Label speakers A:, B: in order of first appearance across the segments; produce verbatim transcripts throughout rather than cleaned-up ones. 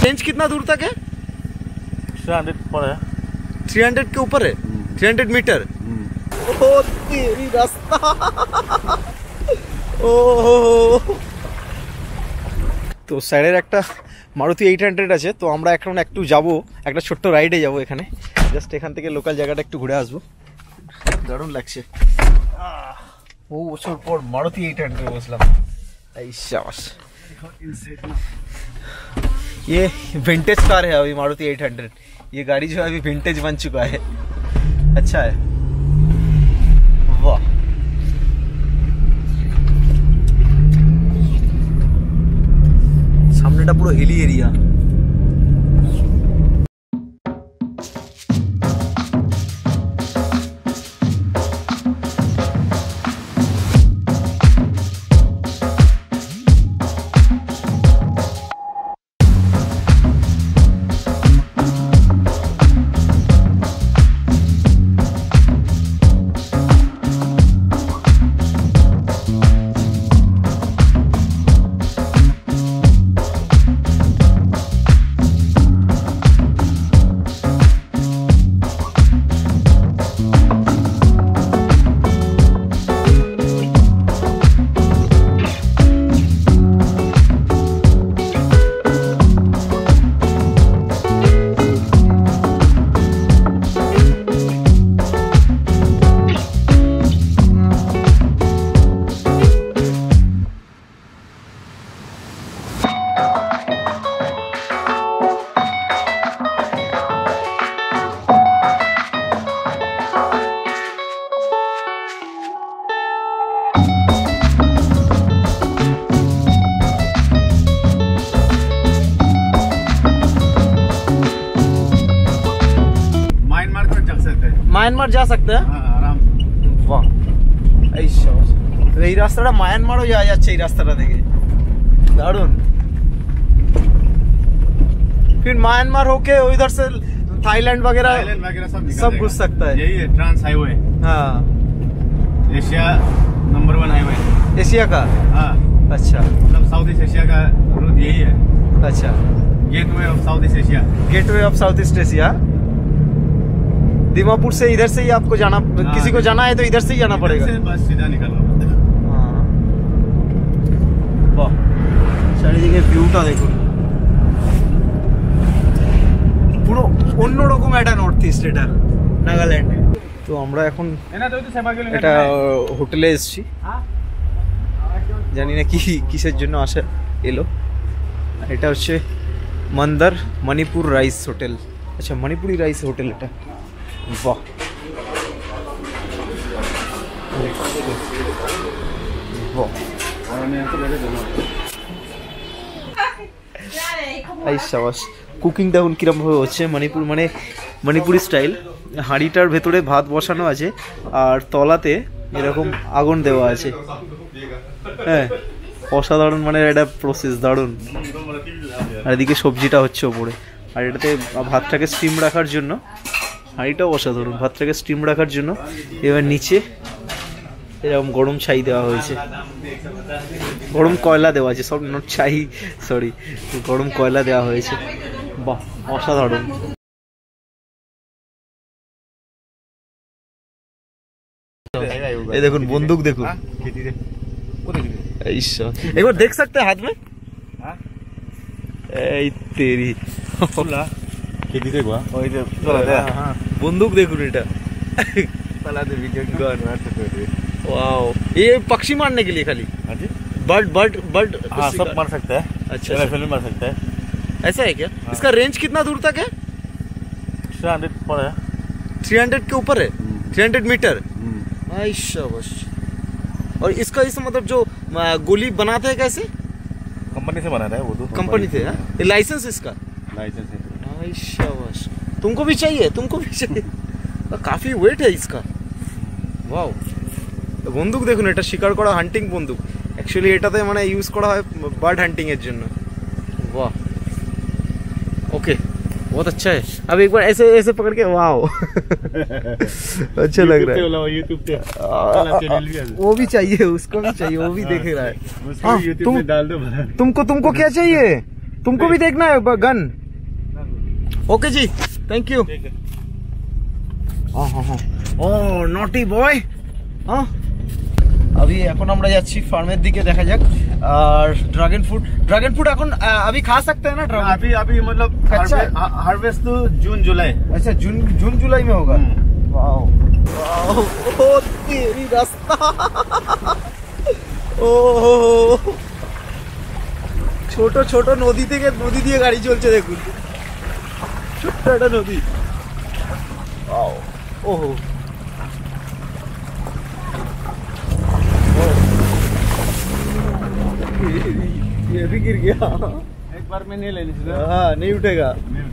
A: Range कितना दूर तक है?
B: थ्री हंड्रेड पर है।
A: थ्री हंड्रेड के ऊपर है? Three hundred metre. ओ तेरी रास्ता। ओ तो সাইডের একটা মারুতি এইট হান্ড্রেড আছে, তো আমরা এখন একটু যাব, একটা ছোট্ট রাইডে যাব এখানে, জাস্ট এখান থেকে লোকাল জায়গাটা একটু ঘুরে আসবো। দারুণ লাগছে। ও বছর পর মারুতি এইট হান্ड्रेड বসলাম। এই শাবাশ। ये विंटेज कार है अभी मारुति एट हंड्रेड। ये गाड़ी जो है अभी विंटेज बन चुका है। अच्छा है, वाह। सामनेटा पुरो हिली एरिया। म्यांमार जा सकते हैं
B: आराम से।
A: वाह, এই রাস্তাটা মায়ানমারও যাওয়া যাচ্ছে এই রাস্তাটা থেকে, দারুণ। फिर म्यांमार होके उधर से थाईलैंड वगैरह
B: वगैरह सब
A: सब घुस सकता है।
B: यही है ट्रांस हाईवे।
A: हाँ,
B: Asia number one highway
A: Asia का।
B: हाँ
A: अच्छा,
B: मतलब साउथ ईस्ट एशिया का रूट यही है।
A: अच्छा,
B: gateway of south east Asia.
A: Gateway of south east Asia. Dimapur से इधर से ही आपको जाना, किसी को जाना है तो इधर से ही जाना पड़ेगा।
B: बस सीधा निकलना।
A: हाँ, वाह, চারিদিকে ভিউটা দেখুন, পুরো অন্যরকম একটা নর্থ ইস্ট, এটা নাগাল্যান্ড। তো আমরা এখন এটা হোটেলে এসেছি, জানি না কি কিসের জন্য আসা এলো। এটা হচ্ছে মন্দার মণিপুর রাইস হোটেল। আচ্ছা, মণিপুরি রাইস হোটেল এটা। वाह, কুকিং দেখুন কিরম ভাবে হচ্ছে। মণিপুর মানে মণিপুরি স্টাইল। হাঁড়িটার ভেতরে ভাত বসানো আছে আর তলাতে এরকম আগুন দেওয়া আছে। হ্যাঁ, অসাধারণ, মানে এটা প্রসেস দারুণ। আর এদিকে সবজিটা হচ্ছে ওপরে, আর এটাতে ভাতটাকে স্টিম রাখার জন্য, হাঁড়িটাও অসাধারণ, ভাতটাকে স্টিম রাখার জন্য এবার নিচে এরকম গরম ছাই দেওয়া হয়েছে, গরম কয়লা দেওয়া আছে, সব নট ছাই, সরি, গরম কয়লা দেওয়া হয়েছে। বাহ, অসাধারণ। এই দেখুন বন্দুক দেখুন, একবার দেখ सकते हैं हाथ में। এই তেরি বন্দুক দেখুন, এটা वाओ, ये पक्षी मारने के लिए खाली? बर्ड बर्ड बर्ड
B: हाँ, सब मार सकता है।
A: अच्छा,
B: राइफल भी मार सकता है।
A: ऐसा है क्या? हाँ। इसका रेंज कितना दूर तक है?
B: थ्री हंड्रेड पर है।
A: थ्री हंड्रेड के ऊपर है? Three hundred metre. शाबाश। और इसका इस मतलब जो गोली बनाते हैं कैसे?
B: कंपनी से बनाता है वो तो।
A: कंपनी से? ये लाइसेंस इसका?
B: लाइसेंस है।
A: शाबाश, तुमको भी चाहिए, तुमको भी चाहिए। काफी वेट है इसका। वाओ, বন্দুক দেখুন, এটা শিকার করা হান্টিং বন্দুক। অ্যাকচুয়ালি এটাতে মানে ইউজ করা হয় বার্ড হান্টিং এর জন্য। वाह, ओके, बहुत अच्छा है। अब एक बार ऐसे ऐसे पकड़ के, वाओ अच्छा लग रहा है।
B: यूट्यूब पे
A: वो भी चाहिए, उसको भी चाहिए, वो भी देख रहा है। हाँ, तुम
B: डाल दो।
A: तुमको तुमको क्या चाहिए? तुमको भी देखना है gun? Okay ji, thank you. हाँ हाँ हाँ, ओ नॉटी बॉय। हाँ अभी এখন আমরা যাচ্ছি ফার্মের দিকে, দেখা যাক। আর ড্রাগন ফ্রুট, ড্রাগন ফ্রুট এখন अभी खा सकते हैं ना? ड्रैगन
B: अभी अभी मतलब हार्वेस्ट तो जून जुलाई।
A: अच्छा जून जून जुलाई में होगा। वाओ वाओ, ओ तेरी रास्ता। ও ছোট ছোট নদী থেকে নদী দিয়ে গাড়ি চলছে, দেখুন ছোট্ট একটা নদী। ओहो ये भी गिर गया
B: एक बार में नहीं लेने से।
A: हाँ नहीं उठेगा।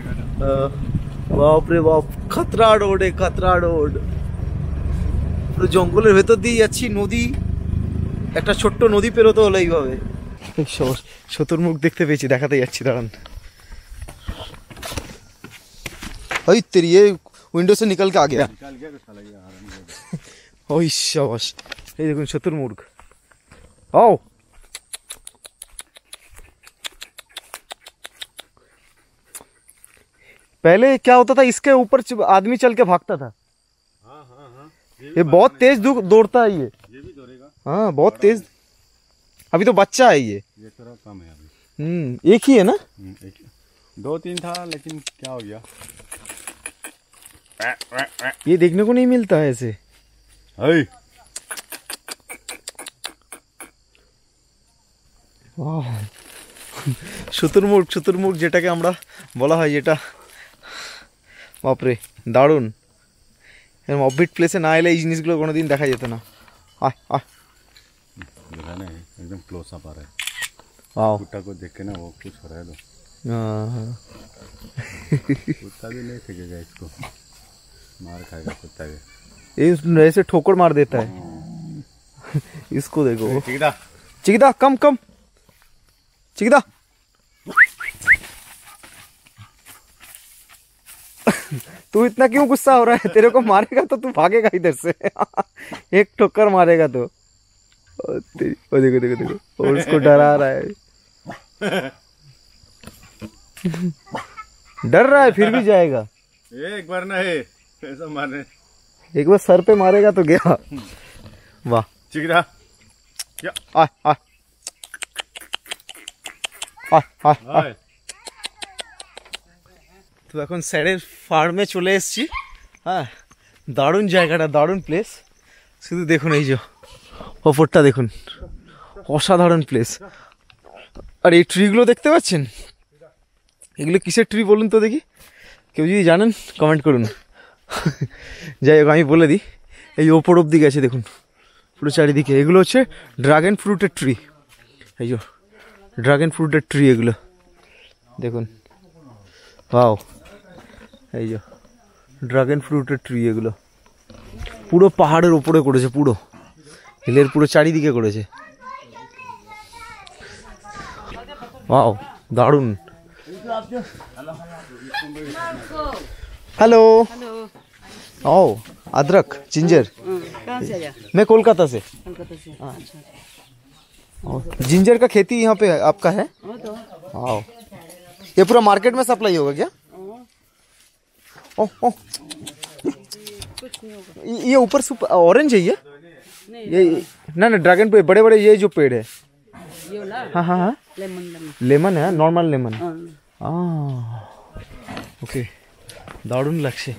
A: बाप रे बाप, खतरा रोड है, खतरा रोड। পুরো জঙ্গলের ভেতর দিয়ে যাচ্ছি, নদী, একটা ছোট্ট নদী পেরোতে হলো এইভাবে। শতুরমুখ দেখতে পেয়েছি, দেখাতে যাচ্ছি, দাঁড়ান। ওই তেরি, ये विंडो से निकल के आ गया। ओह शाबाश, ये देखो शतुरमुर्ग। आओ पहले क्या होता था, इसके ऊपर आदमी चल के भागता था।
B: हाँ हाँ हाँ,
A: ये बहुत तेज दौड़ता है, ये
B: ये भी दौड़ेगा।
A: हाँ बहुत तेज। अभी तो बच्चा है ये।
B: ये थोड़ा कम है अभी।
A: हम्म एक ही है ना?
B: एक दो तीन था, लेकिन क्या हो गया,
A: ये देखने को नहीं मिलता है ऐसे। শতুরমুর্গ, শতুরমুর্গ যেটাকে আমরা বলা হয়, যেটা বাপরে দারুণ। এরকম অফবিট প্লেসে না এলে এই জিনিসগুলো কোনোদিন দেখা যেত না। আহ আহ
B: एकदम क्लोज अप आ रहा है।
A: वाओ,
B: कुत्ता को देख के ना वो खुश हो रहा है। तो
A: हाँ
B: कुत्ता भी नहीं फेंकेगा इसको, मार खाएगा कुत्ता भी।
A: ये ऐसे ठोकर मार देता है। इसको देखो,
B: चिकदा
A: चिकदा कम कम, चिकदा तू इतना क्यों गुस्सा हो रहा है? तेरे को मारेगा तो तू भागेगा इधर से। एक ठोकर मारेगा तो। ओ देखो देखो देखो, और उसको डरा रहा है। डर रहा है फिर भी जाएगा।
B: एक बार ना है ऐसा मारने,
A: एक बार सर पे मारेगा तो गया। वाह
B: चिकदा, क्या
A: आ आ आ आ आ। তো এখন স্যারের ফার্মে চলে এসেছি। হ্যাঁ দারুণ জায়গাটা, দারুণ প্লেস। শুধু দেখুন এই যে ওপরটা দেখুন, অসাধারণ প্লেস। আর এই ট্রিগুলো দেখতে পাচ্ছেন, এগুলো কিসের ট্রি বলুন তো দেখি, কেউ যদি জানেন কমেন্ট করুন। যাই হোক আমি বলে দিই, এই ওপর অব্দি গেছে দেখুন পুরো চারিদিকে। এগুলো হচ্ছে ড্রাগন ফ্রুটের ট্রি। এই যে ড্রাগন ফ্রুটের ট্রি এগুলো দেখুন। वाओ, এই যে ড্রাগন ফ্রুটের ট্রি এগুলো পুরো পাহাড়ের উপরে করেছে, পুরো হিলের পুরো চারিদিকে করেছে। वाओ দারুণ। हेलो
C: हेलो,
A: ओ अदरक जिंजर।
C: कहाँ से आया?
A: मैं कोलकाता से।
C: कोलकाता से। अच्छा,
A: और जिंजर का खेती यहाँ पे आपका है?
C: वो तो
A: आओ, ये पूरा मार्केट में सप्लाई होगा क्या? ओ, ओ,
C: कुछ नहीं होगा।
A: ये ये ऊपर से ऑरेंज है ये?
C: नहीं,
A: ये ना ना ड्रैगन पे बड़े बड़े ये जो पेड़ है।
C: ये वाला
A: हाँ हाँ हाँ,
C: लेमन लेमन।
A: लेमन है, नॉर्मल लेमन।
C: हाँ,
A: ओके, দারুণ লাগছে।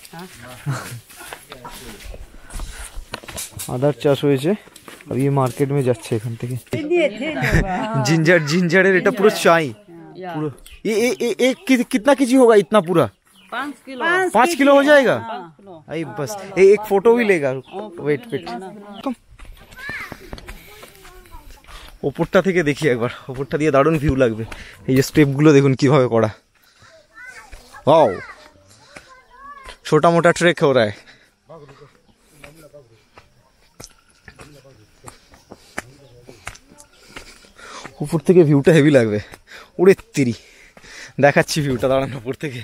A: আদার চাষ হয়েছে, আর ये मार्केट में যাচ্ছে এখান থেকে। जिंजर, जिंजर এটা পুরো চাই পুরো। ये ये ये एक कितना केजी होगा इतना पूरा?
C: पाँच किलो।
A: पाँच किलो हो जाएगा?
C: पाँच किलो।
A: आई बस ए, एक फोटो भी लेगा। वेट वेट, ওপরটা থেকে দেখি একবার, ওপরটা দিয়ে দারুণ ভিউ লাগবে। এই যে স্টেপগুলো দেখুন কিভাবে করা। वाओ, छोटा मोटा ट्रेक हो रहा है। উপর থেকে ভিউটা হেভি লাগবে। ওরে তিরি, দেখাচ্ছি ভিউটা, দাঁড়ান উপর থেকে।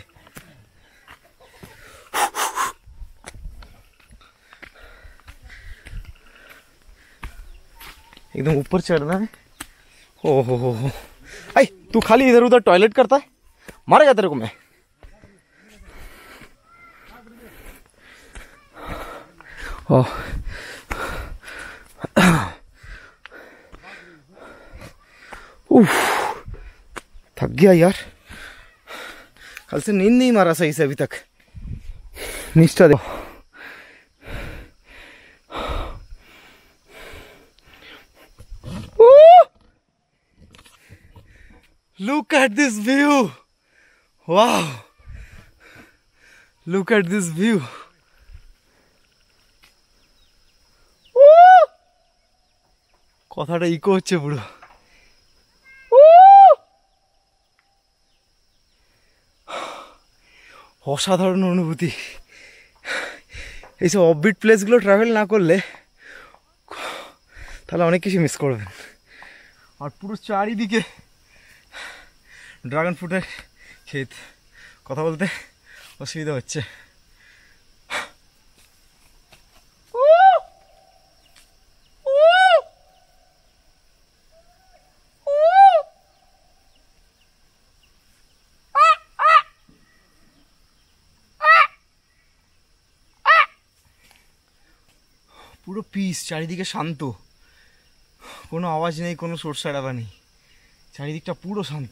A: एकदम ऊपर चढ़ना है। ओ हो हो हो,
D: आई तू खाली इधर उधर टॉयलेट करता है, मारेगा तेरे को मैं। ओह उफ, थक गया यार, कल से नींद नहीं मारा सही से अभी तक। निष्ठा देखो, look at this view, wow, look at this view, কথাটা ইকো হচ্ছে পুরো। অসাধারণ অনুভূতি। এইসব অফবিট প্লেসগুলো ট্রাভেল না করলে তাহলে অনেক কিছু মিস করবেন। আর পুরো চারিদিকে ড্রাগন ফ্রুটের ক্ষেত, কথা বলতে অসুবিধা হচ্ছে। পুরো পিস, চারিদিকে শান্ত, কোনো আওয়াজ নেই, কোনো সরসারাবা নেই, চারিদিকটা পুরো শান্ত,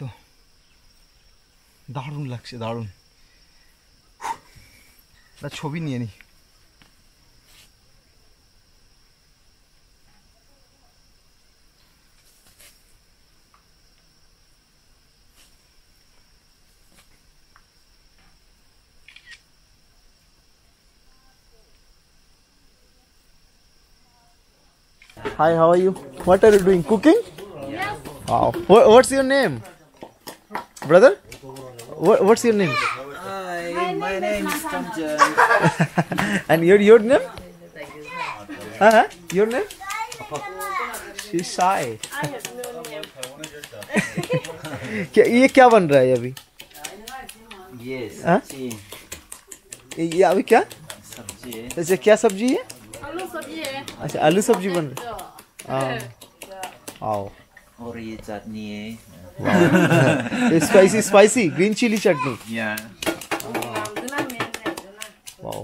D: দারুণ লাগছে, দারুণ। তার ছবি নিয়ে নি। Hi, how are you? What are you doing? Cooking? Yes. Wow. What, what's your name? Brother? What, what's your name?
E: Hi, my name is Kanchan.
D: And your your name? Uh-huh. Your name? She's shy. क्या ये क्या बन रहा है अभी?
E: Yes.
D: हाँ?
E: सब्जी
D: ये अभी क्या?
E: सब्जी है।
D: अच्छा क्या सब्जी है?
C: आलू सब्जी है।
D: अच्छा आलू सब्जी बन रही है। आओ।
E: और ये चटनी है।
D: Spicy spicy green chilli chutney.
E: Yeah.
D: Wow.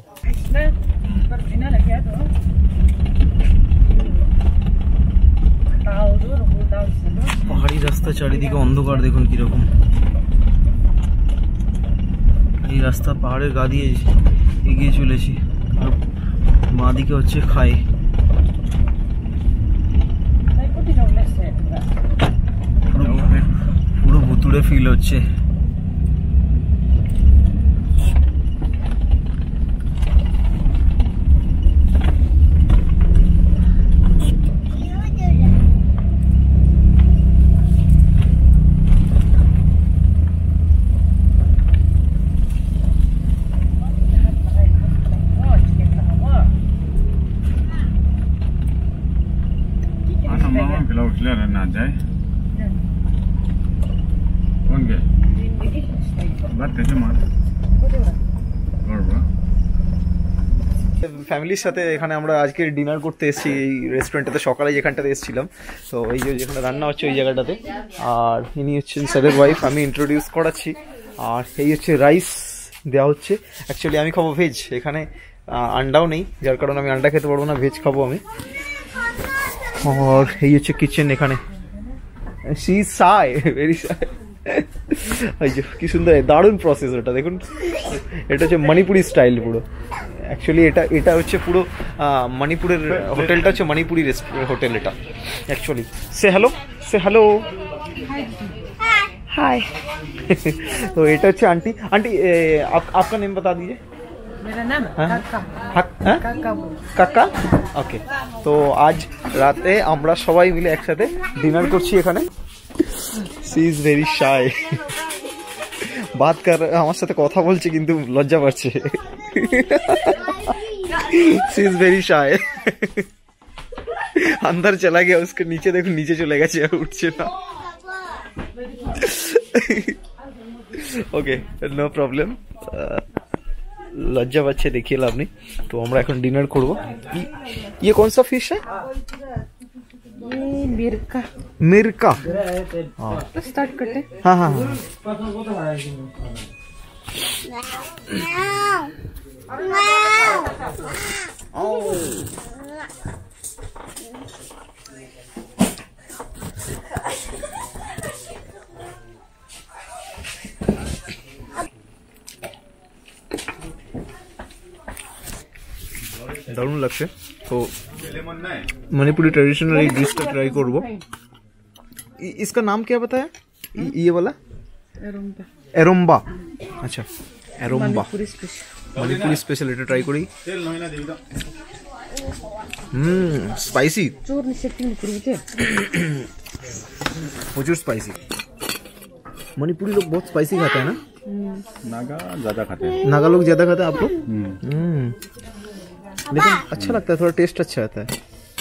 D: পাহাড়ি রাস্তা, চারিদিকে অন্ধকার, দেখুন কিরকম। এই রাস্তা পাহাড়ের গা দিয়ে এগিয়ে চলেছি, আর বাঁ দিকে হচ্ছে খাই। পুরো ভুতুড়ে ফিল হচ্ছে। ফ্যামিলির সাথে এখানে আমরা আজকে ডিনার করতে এসেছি এই রেস্টুরেন্টটাতে। সকালে যেখানটাতে এসেছিলাম, তো এই যে যেখানে রান্না হচ্ছে ওই জায়গাটাতে। আর ইনি হচ্ছেন স্যারের ওয়াইফ, আমি ইন্ট্রোডিউস করাচ্ছি। আর এই হচ্ছে রাইস দেওয়া হচ্ছে। অ্যাকচুয়ালি আমি খাবো ভেজ, এখানে আন্ডাও নেই, যার কারণে আমি আন্ডা খেতে পারবো না, ভেজ খাবো আমি। আর এই হচ্ছে কিচেন এখানে। শি সাই ভেরি সাই। এই যে কি সুন্দর, দারুণ প্রসেস ওটা দেখুন। এটা হচ্ছে মণিপুরি স্টাইল পুরো। অ্যাকচুয়ালি এটা এটা হচ্ছে পুরো মণিপুরের হোটেলটা হচ্ছে মণিপুরি হোটেল এটা actually. Say hello, say hello, hi. तो এটা হচ্ছে আন্টি। আন্টি आप आपका नेम बता दीजिए।
C: मेरा नाम
D: কাকা। কাকা, ওকে। তো আজ রাতে আমরা সবাই মিলে একসাথে ডিনার করছি এখানে। সি ইজ ভেরি শাই, बात कर আমার সাথে কথা বলছে কিন্তু লজ্জা পাচ্ছে। She is very shy. अंदर चला गया, उसके नीचे देखो, नीचे चले गया, उठছে না। Okay no problem. लज्जा बच्चे देखिए लाभ नहीं। तो আমরা এখন ডিনার করব। ये कौन सा फिश है?
C: ये मिर्का
A: मिर्का
C: तो स्टार्ट करते हैं।
A: हाँ हाँ हाँ দারুণ লাগছে তো मणिपुरी ट्रेडिशनल एक डिश का ट्राई করব इ- इसका नाम क्या बताया इ- ये वाला
C: एरोम्बा
A: एरोम्बा अच्छा एरोम्बा
C: पूरी स्पेशल
A: मणिपुरी स्पेशल এটা ট্রাই করি হুম স্পাইসি
C: चोर निश्चित पूरी थे
A: प्रचुर स्पाइसी मणिपुरी लोग बहुत स्पाइसी खाते हैं ना
B: नागा ज़्यादा खाते हैं।
A: नागा लोग ज्यादा खाते हैं आप लोग
B: हम्म।
A: हम्म लेकिन अच्छा लगता है थोड़ा टेस्ट अच्छा आता है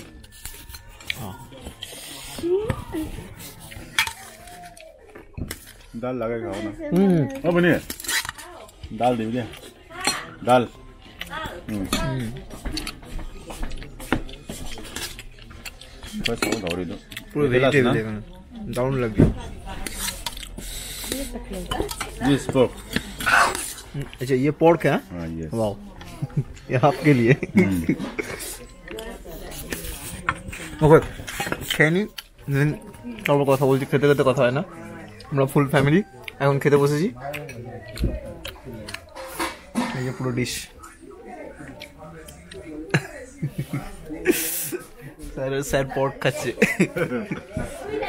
B: दाल लगा खाओ ना।
A: हम्म
B: ओ बने दाल दे दे दाल बस हो गौरी दो
A: पूरा वेजिटेबल है दाउन लग गया
B: दिस पोर्क
A: अच्छा ये पोर्क है
B: हाँ ये
A: वाओ ये आपके लिए ওকে খেয়ে দেন তারপর কথা বলছি খেতে খেতে কথা হয় না আমরা ফুল ফ্যামিলি এখন খেতে বসেছি এই যে পুরো ডিশ স্যার স্যার পট খাচ্ছে